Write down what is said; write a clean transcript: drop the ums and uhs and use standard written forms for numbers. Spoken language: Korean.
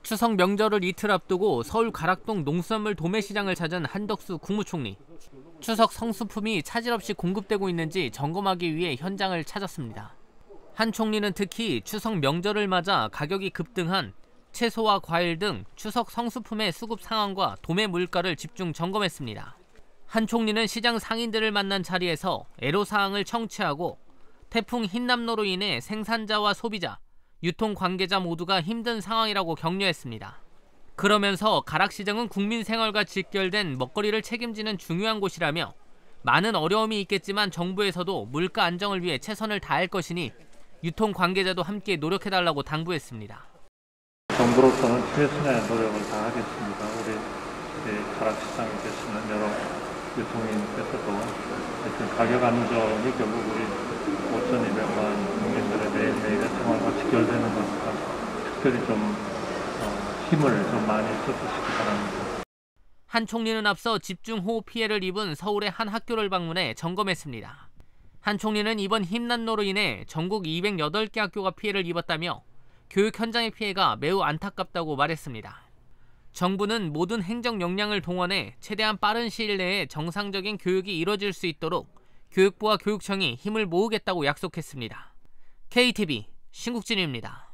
추석 명절을 이틀 앞두고 서울 가락동 농수산물 도매시장을 찾은 한덕수 국무총리. 추석 성수품이 차질 없이 공급되고 있는지 점검하기 위해 현장을 찾았습니다. 한 총리는 특히 추석 명절을 맞아 가격이 급등한 채소와 과일 등 추석 성수품의 수급 상황과 도매 물가를 집중 점검했습니다. 한 총리는 시장 상인들을 만난 자리에서 애로사항을 청취하고 태풍 흰남노로 인해 생산자와 소비자, 유통 관계자 모두가 힘든 상황이라고 격려했습니다. 그러면서 가락시장은 국민 생활과 직결된 먹거리를 책임지는 중요한 곳이라며 많은 어려움이 있겠지만 정부에서도 물가 안정을 위해 최선을 다할 것이니 유통 관계자도 함께 노력해달라고 당부했습니다. 정부로서는 최선의 노력을 다하겠습니다. 우리 가락시장에서는 여러 유통인께서도 가격 안정이 결국 우리 5,200만 국민들의 매일매일의 생활과 직결되는 것과 특별히 좀 힘을 좀 많이 쏟으시기 바랍니다. 한 총리는 앞서 집중호우 피해를 입은 서울의 한 학교를 방문해 점검했습니다. 한 총리는 이번 흰난로로 인해 전국 208개 학교가 피해를 입었다며 교육 현장의 피해가 매우 안타깝다고 말했습니다. 정부는 모든 행정 역량을 동원해 최대한 빠른 시일 내에 정상적인 교육이 이뤄질 수 있도록 교육부와 교육청이 힘을 모으겠다고 약속했습니다. KTV 신국진입니다.